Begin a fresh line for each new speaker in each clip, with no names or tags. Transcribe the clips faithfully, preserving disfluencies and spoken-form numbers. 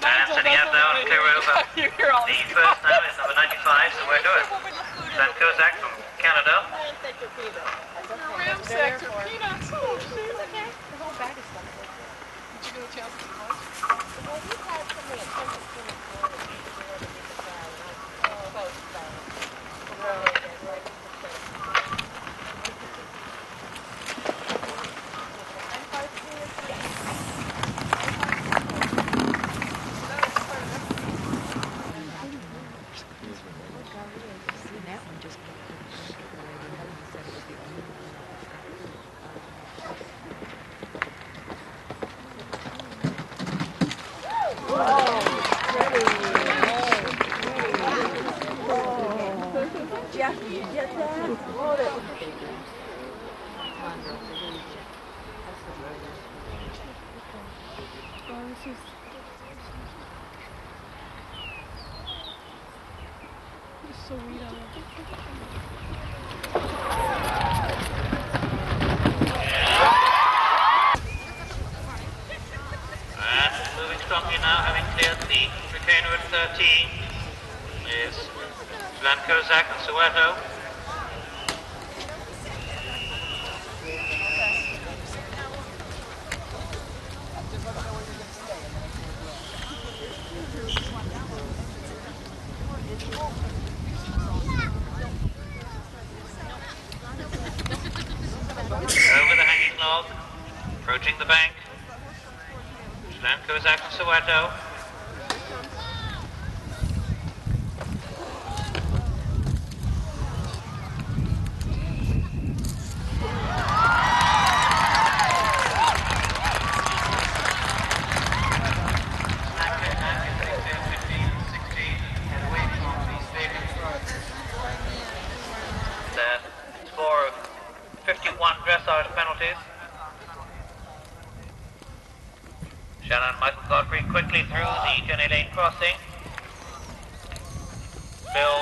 And setting out now and clear over. The first now is number ninety-five, so we're doing. Stan Kozak from Canada.
Ram sector peanuts. Oh, shit. Okay. The whole bag is stuff. Did you get a chance to smoke? Well, we've had so many attendants in the morning. Oh, close down.
Jeff, did you get that? Oh, that was oh, this is this is so weird.
And moving strongly now, having cleared the retainer at thirteen, is Stan Kozak and Soweto. Over the hanging log, approaching the bank, Stan Kozak and Soweto. Score of fifty-one dressage penalties. Shannon Michael Godfrey quickly through the Jenny Lane crossing. Bill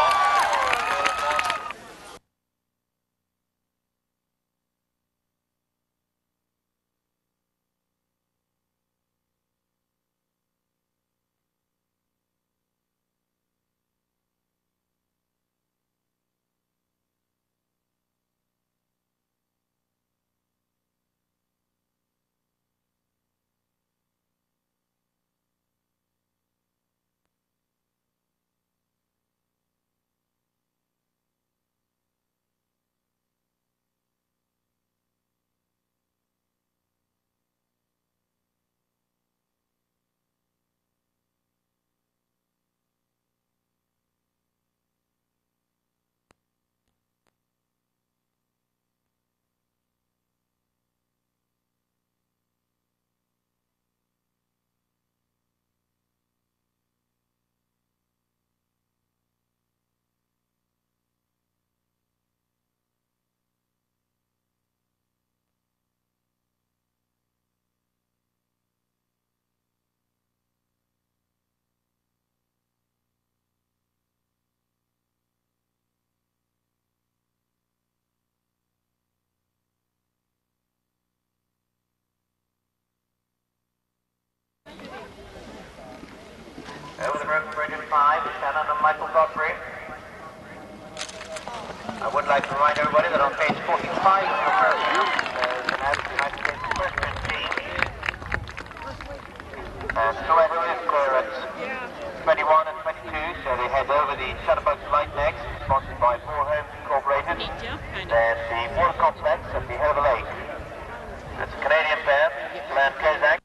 over the broken bridge at five, Shannon and Michael Godfrey. I would like to remind everybody that on page forty-five of your program, there's an ad of the United States equestrian team. And Soweto is clear at twenty-one and twenty-two, so they head over the Shutterbugs Light next, sponsored by Four Homes Incorporated. Then the water complex at the head of the lake. It's a Canadian pair, Stan Kozak.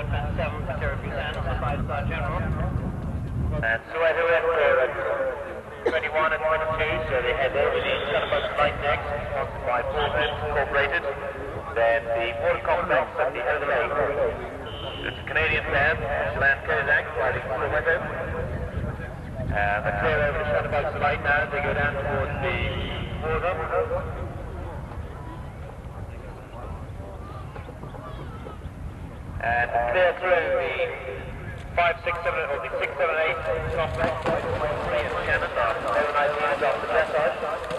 Tower twenty-seven for zero percent on the five-star general. And Soweto in for twenty-one and twenty-two, so they head over the Shutterbug Flight next, sponsored by Four Homes Incorporated. Then the water complex at the head of the lake. It's a Canadian band, Land Kozak, riding Soweto. Uh, they clear over the Shutterbug Flight now, they go down towards the water. And clear through the five, six, seven, or the six, seven, eight complex, three in Shannon, overnight views off the dressage.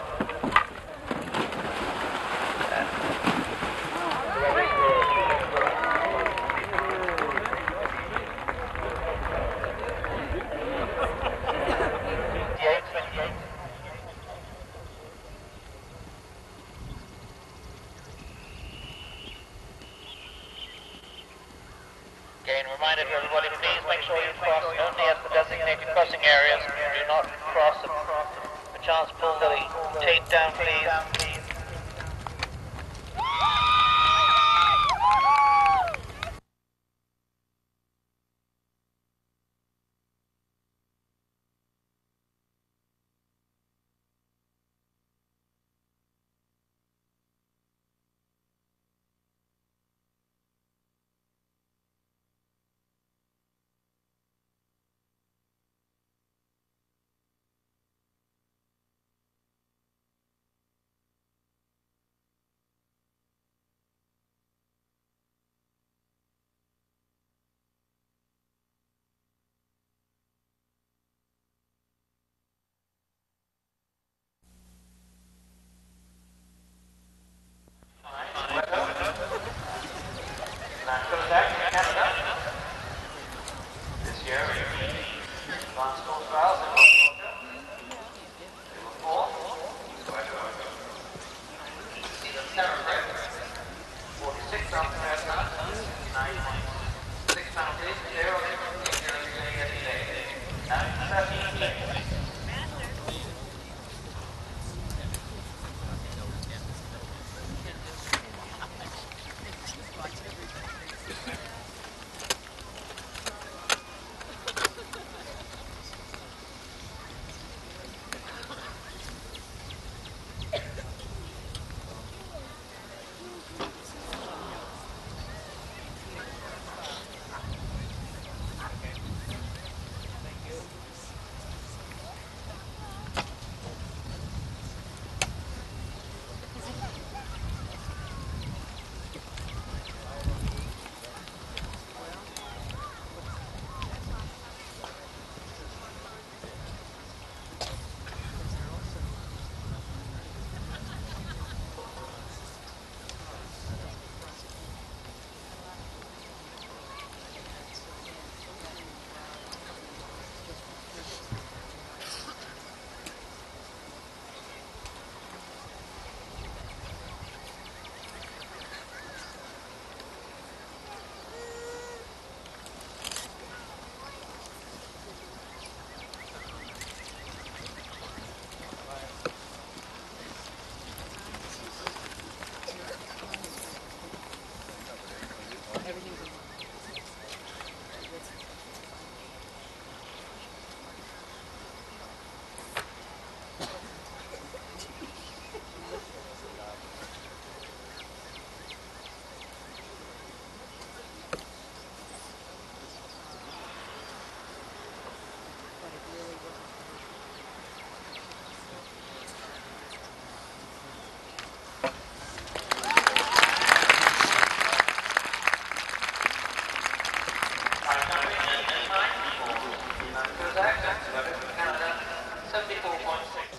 Again, reminder to everybody, please make sure you cross only at the designated crossing areas. Do not cross a chance to pull the tape down, please. This year, advanced school trials in North Georgia. They were four. See the celebrate. forty-six after haircut. nine point six penalties. Zero every day. Now thirteen. seventy-four point six.